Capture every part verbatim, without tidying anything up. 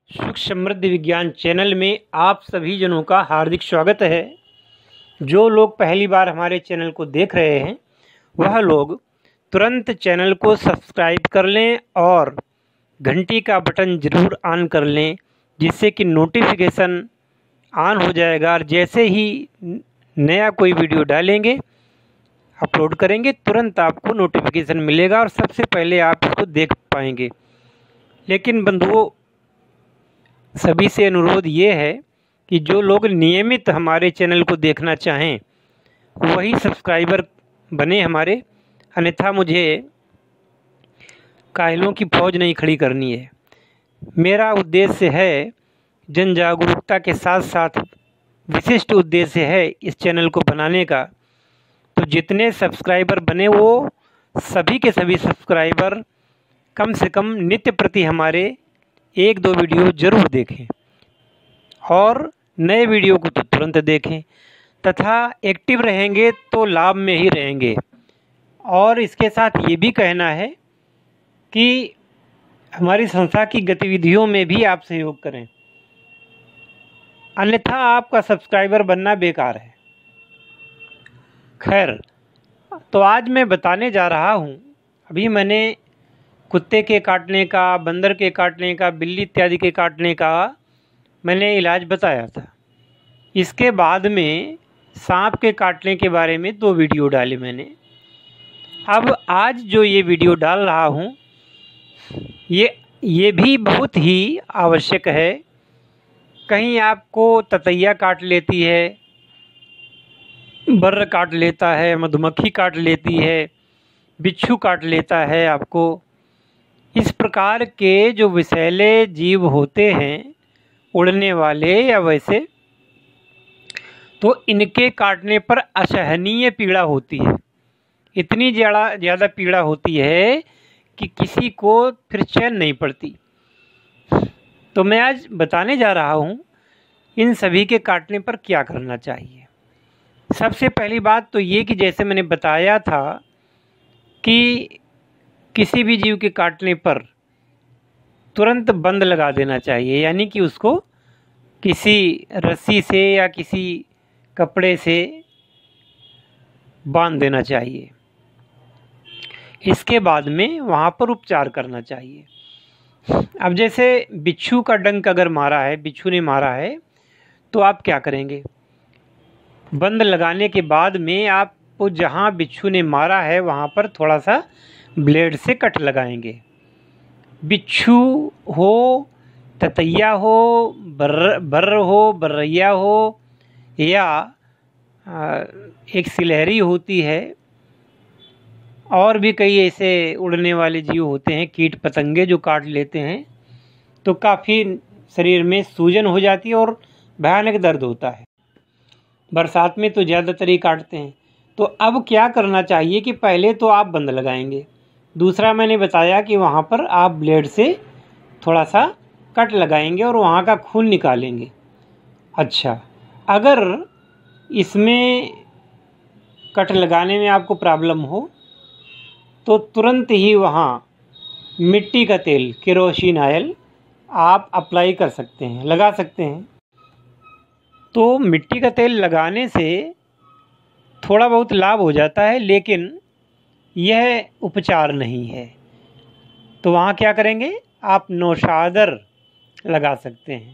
सुख समृद्ध विज्ञान चैनल में आप सभी जनों का हार्दिक स्वागत है। जो लोग पहली बार हमारे चैनल को देख रहे हैं वह लोग तुरंत चैनल को सब्सक्राइब कर लें और घंटी का बटन ज़रूर ऑन कर लें, जिससे कि नोटिफिकेशन ऑन हो जाएगा और जैसे ही नया कोई वीडियो डालेंगे अपलोड करेंगे तुरंत आपको नोटिफिकेशन मिलेगा और सबसे पहले आप इसको देख पाएंगे। लेकिन बंधुओं, सभी से अनुरोध ये है कि जो लोग नियमित हमारे चैनल को देखना चाहें वही सब्सक्राइबर बने हमारे, अन्यथा मुझे कायलों की फौज नहीं खड़ी करनी है। मेरा उद्देश्य है जन जागरूकता के साथ साथ विशिष्ट उद्देश्य है इस चैनल को बनाने का। तो जितने सब्सक्राइबर बने वो सभी के सभी सब्सक्राइबर कम से कम नित्य प्रति हमारे एक दो वीडियो ज़रूर देखें और नए वीडियो को तो तुरंत देखें, तथा एक्टिव रहेंगे तो लाभ में ही रहेंगे। और इसके साथ ये भी कहना है कि हमारी संस्था की गतिविधियों में भी आप सहयोग करें, अन्यथा आपका सब्सक्राइबर बनना बेकार है। खैर, तो आज मैं बताने जा रहा हूँ, अभी मैंने कुत्ते के काटने का, बंदर के काटने का, बिल्ली इत्यादि के काटने का मैंने इलाज बताया था। इसके बाद में सांप के काटने के बारे में दो वीडियो डाले मैंने। अब आज जो ये वीडियो डाल रहा हूँ ये ये भी बहुत ही आवश्यक है। कहीं आपको ततैया काट लेती है, बर्र काट लेता है, मधुमक्खी काट लेती है, बिच्छू काट लेता है आपको। इस प्रकार के जो विषैले जीव होते हैं, उड़ने वाले या वैसे, तो इनके काटने पर असहनीय पीड़ा होती है। इतनी ज़्यादा ज़्यादा पीड़ा होती है कि किसी को फिर चैन नहीं पड़ती। तो मैं आज बताने जा रहा हूँ इन सभी के काटने पर क्या करना चाहिए। सबसे पहली बात तो ये कि जैसे मैंने बताया था कि किसी भी जीव के काटने पर तुरंत बंद लगा देना चाहिए, यानी कि उसको किसी रस्सी से या किसी कपड़े से बांध देना चाहिए। इसके बाद में वहाँ पर उपचार करना चाहिए। अब जैसे बिच्छू का डंक अगर मारा है, बिच्छू ने मारा है, तो आप क्या करेंगे? बंद लगाने के बाद में आप जहाँ बिच्छू ने मारा है वहाँ पर थोड़ा सा ब्लेड से कट लगाएंगे। बिच्छू हो, ततैया हो, बर्र बर्र हो, बर्रैया हो, या एक सिलहरी होती है, और भी कई ऐसे उड़ने वाले जीव होते हैं, कीट पतंगे जो काट लेते हैं, तो काफ़ी शरीर में सूजन हो जाती है और भयानक दर्द होता है। बरसात में तो ज़्यादातर ही काटते हैं। तो अब क्या करना चाहिए कि पहले तो आप बंद लगाएंगे। दूसरा मैंने बताया कि वहाँ पर आप ब्लेड से थोड़ा सा कट लगाएंगे और वहाँ का खून निकालेंगे। अच्छा, अगर इसमें कट लगाने में आपको प्रॉब्लम हो तो तुरंत ही वहाँ मिट्टी का तेल, केरोसिन ऑयल आप अप्लाई कर सकते हैं, लगा सकते हैं। तो मिट्टी का तेल लगाने से थोड़ा बहुत लाभ हो जाता है, लेकिन यह उपचार नहीं है। तो वहाँ क्या करेंगे? आप नौशादर लगा सकते हैं,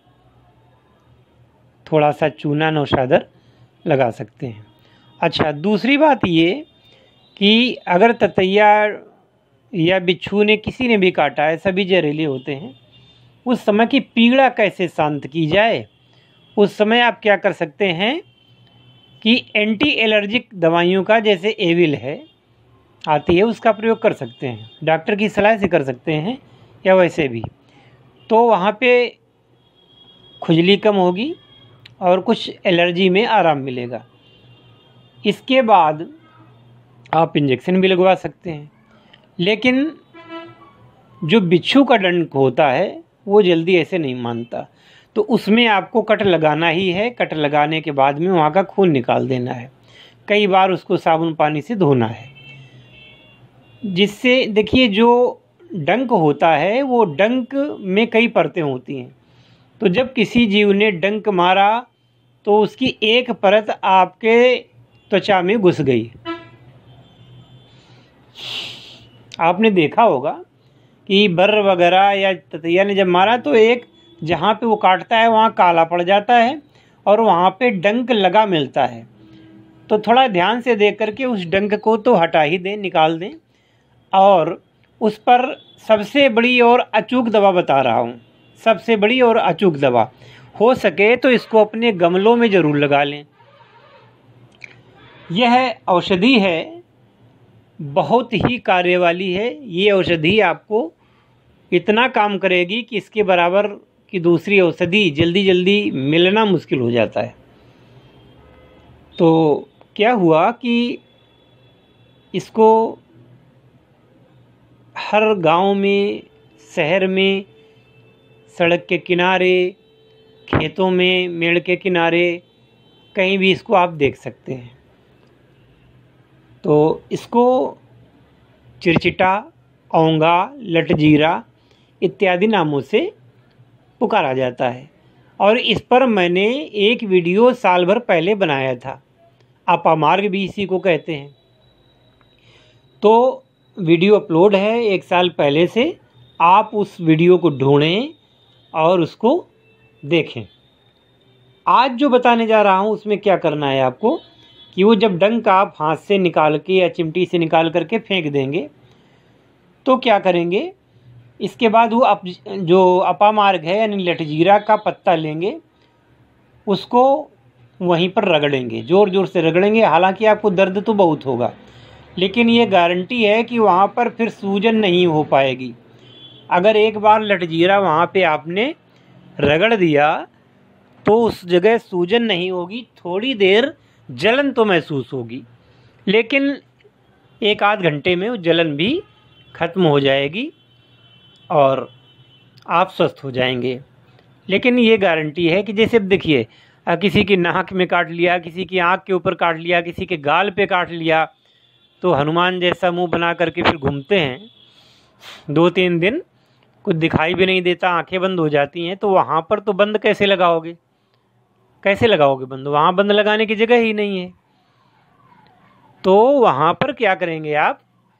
थोड़ा सा चूना नौशादर लगा सकते हैं। अच्छा, दूसरी बात ये कि अगर ततैया या बिच्छू ने, किसी ने भी काटा है, सभी जहरीले होते हैं, उस समय की पीड़ा कैसे शांत की जाए, उस समय आप क्या कर सकते हैं कि एंटी एलर्जिक दवाइयों का, जैसे एविल है आती है, उसका प्रयोग कर सकते हैं। डॉक्टर की सलाह से कर सकते हैं या वैसे भी। तो वहाँ पे खुजली कम होगी और कुछ एलर्जी में आराम मिलेगा। इसके बाद आप इंजेक्शन भी लगवा सकते हैं। लेकिन जो बिच्छू का डंक होता है वो जल्दी ऐसे नहीं मानता, तो उसमें आपको कट लगाना ही है। कट लगाने के बाद में वहाँ का खून निकाल देना है। कई बार उसको साबुन पानी से धोना है, जिससे देखिए जो डंक होता है वो डंक में कई परतें होती हैं। तो जब किसी जीव ने डंक मारा तो उसकी एक परत आपके त्वचा में घुस गई। आपने देखा होगा कि बर्र वगैरह या ततैया ने जब मारा तो एक जहाँ पे वो काटता है वहाँ काला पड़ जाता है और वहाँ पे डंक लगा मिलता है। तो थोड़ा ध्यान से देख करके उस डंक को तो हटा ही दें, निकाल दें। और उस पर सबसे बड़ी और अचूक दवा बता रहा हूँ, सबसे बड़ी और अचूक दवा हो सके तो इसको अपने गमलों में ज़रूर लगा लें। यह औषधि है, बहुत ही कार्य वाली है। ये औषधि आपको इतना काम करेगी कि इसके बराबर की दूसरी औषधि जल्दी जल्दी मिलना मुश्किल हो जाता है। तो क्या हुआ कि इसको हर गांव में, शहर में, सड़क के किनारे, खेतों में, मेड़ के किनारे, कहीं भी इसको आप देख सकते हैं। तो इसको चिरचिटा, औंगा, लटजीरा इत्यादि नामों से पुकारा जाता है। और इस पर मैंने एक वीडियो साल भर पहले बनाया था। अपामार्ग भी इसी को कहते हैं। तो वीडियो अपलोड है एक साल पहले से, आप उस वीडियो को ढूंढें और उसको देखें। आज जो बताने जा रहा हूँ उसमें क्या करना है आपको कि वो जब डंक आप हाथ से निकाल के या चिमटी से निकाल करके फेंक देंगे तो क्या करेंगे, इसके बाद वो अप जो अपामार्ग है यानी लटजीरा का पत्ता लेंगे, उसको वहीं पर रगड़ेंगे, ज़ोर ज़ोर से रगड़ेंगे। हालांकि आपको दर्द तो बहुत होगा, लेकिन ये गारंटी है कि वहाँ पर फिर सूजन नहीं हो पाएगी। अगर एक बार लटजीरा वहाँ पे आपने रगड़ दिया तो उस जगह सूजन नहीं होगी, थोड़ी देर जलन तो महसूस होगी, लेकिन एक आध घंटे में वो जलन भी ख़त्म हो जाएगी और आप स्वस्थ हो जाएंगे। लेकिन ये गारंटी है कि जैसे अब देखिए, किसी की नाक में काट लिया, किसी की आँख के ऊपर काट लिया, किसी के गाल पे काट लिया, तो हनुमान जैसा मुंह बना करके फिर घूमते हैं दो तीन दिन, कुछ दिखाई भी नहीं देता, आंखें बंद हो जाती हैं। तो वहाँ पर तो बंद कैसे लगाओगे, कैसे लगाओगे बंद? वहाँ बंद लगाने की जगह ही नहीं है। तो वहाँ पर क्या करेंगे आप,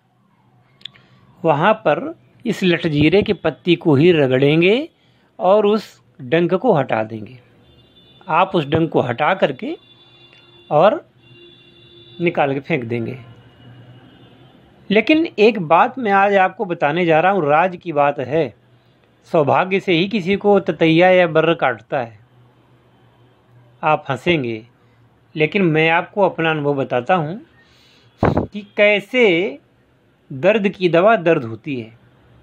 वहाँ पर इस लटजीरे की पत्ती को ही रगड़ेंगे और उस डंक को हटा देंगे। आप उस डंक को हटा करके और निकाल के फेंक देंगे। लेकिन एक बात मैं आज आपको बताने जा रहा हूँ, राज की बात है। सौभाग्य से ही किसी को ततैया या बर्र काटता है। आप हंसेंगे, लेकिन मैं आपको अपना अनुभव बताता हूँ कि कैसे दर्द की दवा दर्द होती है।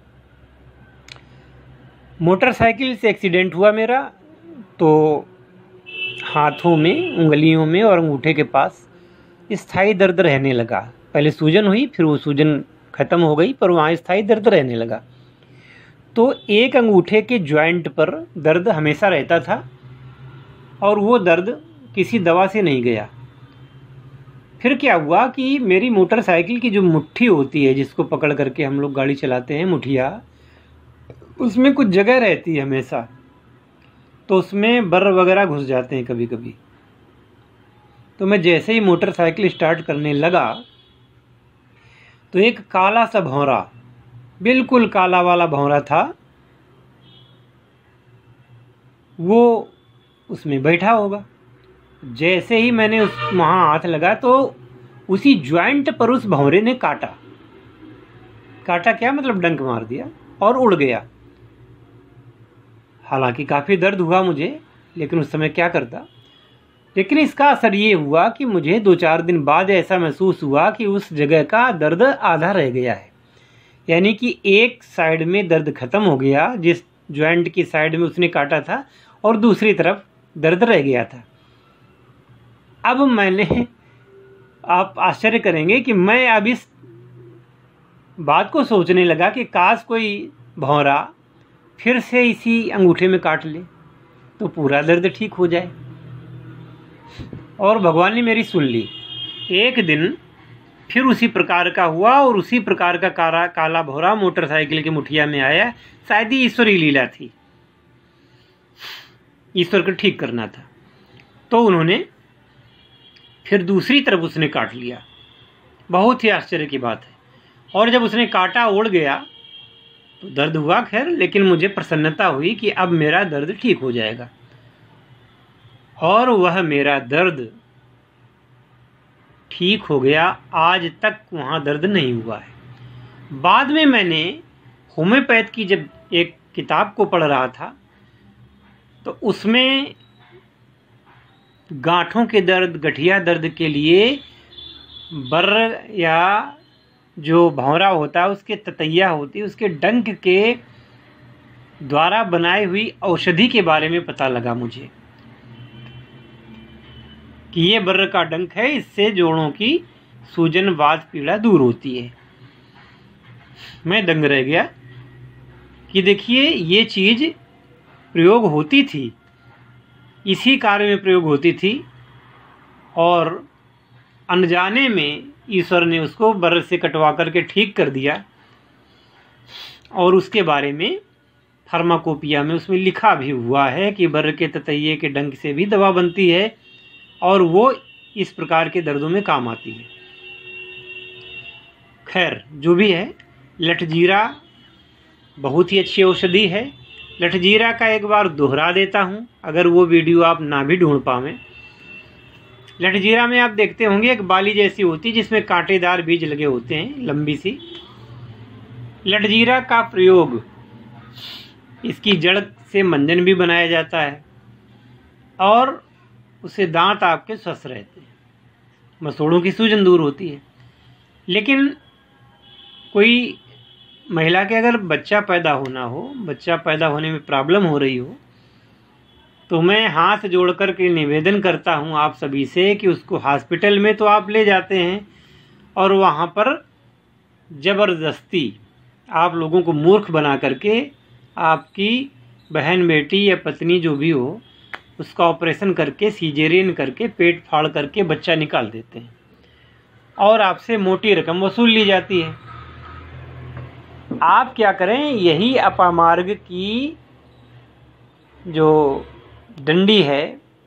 मोटरसाइकिल से एक्सीडेंट हुआ मेरा, तो हाथों में, उंगलियों में और अंगूठे के पास स्थायी दर्द रहने लगा। पहले सूजन हुई, फिर वो सूजन ख़त्म हो गई, पर वहाँ स्थायी दर्द रहने लगा। तो एक अंगूठे के जॉइंट पर दर्द हमेशा रहता था और वो दर्द किसी दवा से नहीं गया। फिर क्या हुआ कि मेरी मोटरसाइकिल की जो मुट्ठी होती है, जिसको पकड़ करके हम लोग गाड़ी चलाते हैं, मुठिया, उसमें कुछ जगह रहती है हमेशा, तो उसमें बर्र वगैरह घुस जाते हैं कभी कभी। तो मैं जैसे ही मोटरसाइकिल स्टार्ट करने लगा तो एक काला सा भौरा, बिल्कुल काला वाला भौरा था, वो उसमें बैठा होगा। जैसे ही मैंने उस वहाँ हाथ लगा तो उसी ज्वाइंट पर उस भौरे ने काटा। काटा क्या मतलब, डंक मार दिया और उड़ गया। हालांकि काफ़ी दर्द हुआ मुझे, लेकिन उस समय क्या करता। लेकिन इसका असर ये हुआ कि मुझे दो चार दिन बाद ऐसा महसूस हुआ कि उस जगह का दर्द आधा रह गया है, यानी कि एक साइड में दर्द ख़त्म हो गया, जिस जॉइंट की साइड में उसने काटा था, और दूसरी तरफ दर्द रह गया था। अब मैंने, आप आश्चर्य करेंगे कि मैं अब इस बात को सोचने लगा कि काश कोई भौरा फिर से इसी अंगूठे में काट ले तो पूरा दर्द ठीक हो जाए। और भगवान ने मेरी सुन ली। एक दिन फिर उसी प्रकार का हुआ और उसी प्रकार का काला काला भौरा मोटरसाइकिल की मुठिया में आया। शायद ही ईश्वरी लीला थी, ईश्वर को ठीक करना था। तो उन्होंने फिर दूसरी तरफ उसने काट लिया। बहुत ही आश्चर्य की बात है। और जब उसने काटा उड़ गया तो दर्द हुआ खैर, लेकिन मुझे प्रसन्नता हुई कि अब मेरा दर्द ठीक हो जाएगा। और वह मेरा दर्द ठीक हो गया। आज तक वहाँ दर्द नहीं हुआ है। बाद में मैंने होम्योपैथ की जब एक किताब को पढ़ रहा था तो उसमें गांठों के दर्द, गठिया दर्द के लिए बर्र या जो भौरा होता है उसके ततैया होती है, उसके डंक के द्वारा बनाई हुई औषधि के बारे में पता लगा मुझे कि ये बर्र का डंक है, इससे जोड़ों की सूजन, वात, पीड़ा दूर होती है। मैं दंग रह गया कि देखिए ये चीज़ प्रयोग होती थी, इसी कार्य में प्रयोग होती थी और अनजाने में ईश्वर ने उसको बर्र से कटवा करके ठीक कर दिया। और उसके बारे में फार्माकोपिया में उसमें लिखा भी हुआ है कि बर्र के ततैये के डंक से भी दवा बनती है और वो इस प्रकार के दर्दों में काम आती है। खैर जो भी है, लठजीरा बहुत ही अच्छी औषधि है। लठजीरा का एक बार दोहरा देता हूँ, अगर वो वीडियो आप ना भी ढूंढ पावें। लठजीरा में आप देखते होंगे एक बाली जैसी होती है जिसमें कांटेदार बीज लगे होते हैं, लंबी सी। लठजीरा का प्रयोग, इसकी जड़ से मंजन भी बनाया जाता है और उससे दांत आपके स्वस्थ रहते हैं, मसूड़ों की सूजन दूर होती है। लेकिन कोई महिला के अगर बच्चा पैदा होना हो, बच्चा पैदा होने में प्रॉब्लम हो रही हो, तो मैं हाथ जोड़ कर के निवेदन करता हूं आप सभी से कि उसको हॉस्पिटल में तो आप ले जाते हैं और वहां पर ज़बरदस्ती आप लोगों को मूर्ख बना करके आपकी बहन, बेटी या पत्नी जो भी हो उसका ऑपरेशन करके, सीजेरियन करके, पेट फाड़ करके बच्चा निकाल देते हैं और आपसे मोटी रकम वसूल ली जाती है। आप क्या करें, यही अपामार्ग की जो डंडी है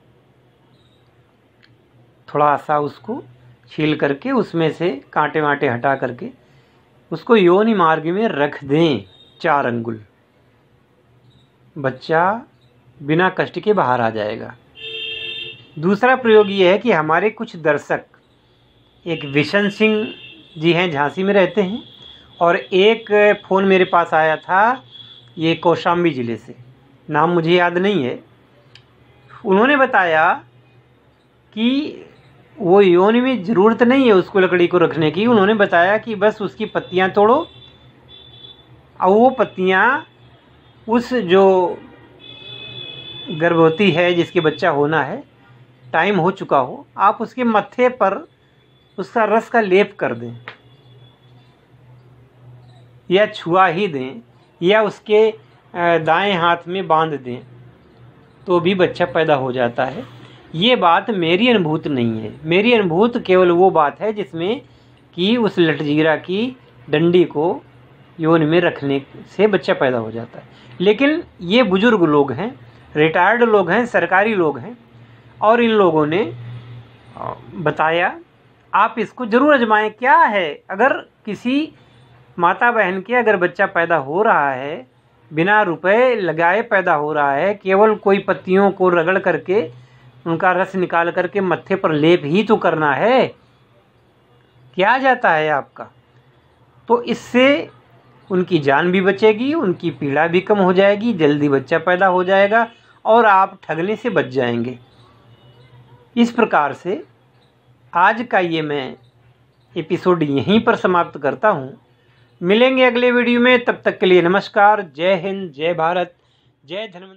थोड़ा सा उसको छील करके उसमें से कांटे वांटे हटा करके उसको योनि मार्ग में रख दें चार अंगुल, बच्चा बिना कष्ट के बाहर आ जाएगा। दूसरा प्रयोग ये है कि हमारे कुछ दर्शक, एक विशन सिंह जी हैं, झांसी में रहते हैं, और एक फ़ोन मेरे पास आया था ये कौशाम्बी ज़िले से, नाम मुझे याद नहीं है। उन्होंने बताया कि वो योनि में ज़रूरत नहीं है उसको लकड़ी को रखने की। उन्होंने बताया कि बस उसकी पत्तियां तोड़ो और वो पत्तियां उस जो गर्भवती है जिसके बच्चा होना है, टाइम हो चुका हो, आप उसके मत्थे पर उसका रस का लेप कर दें या छुआ ही दें या उसके दाएं हाथ में बांध दें तो भी बच्चा पैदा हो जाता है। ये बात मेरी अनुभूत नहीं है, मेरी अनुभूत केवल वो बात है जिसमें कि उस लठजीरा की डंडी को योनि में रखने से बच्चा पैदा हो जाता है। लेकिन ये बुजुर्ग लोग हैं, रिटायर्ड लोग हैं, सरकारी लोग हैं और इन लोगों ने बताया आप इसको ज़रूर आजमाएं। क्या है, अगर किसी माता बहन के अगर बच्चा पैदा हो रहा है, बिना रुपए लगाए पैदा हो रहा है, केवल कोई पत्तियों को रगड़ करके उनका रस निकाल करके मत्थे पर लेप ही तो करना है, क्या जाता है आपका। तो इससे उनकी जान भी बचेगी, उनकी पीड़ा भी कम हो जाएगी, जल्दी बच्चा पैदा हो जाएगा और आप ठगने से बच जाएंगे। इस प्रकार से आज का ये मैं एपिसोड यहीं पर समाप्त करता हूँ। मिलेंगे अगले वीडियो में, तब तक के लिए नमस्कार। जय हिंद, जय भारत, जय धर्म।